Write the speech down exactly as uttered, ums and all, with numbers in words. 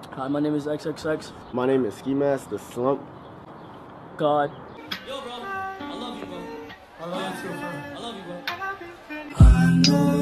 Hi, my name is X X X. My name is Ski Mask, the Slump. God. Yo, bro. I love you, bro. I love you too, bro. I love you, bro. I know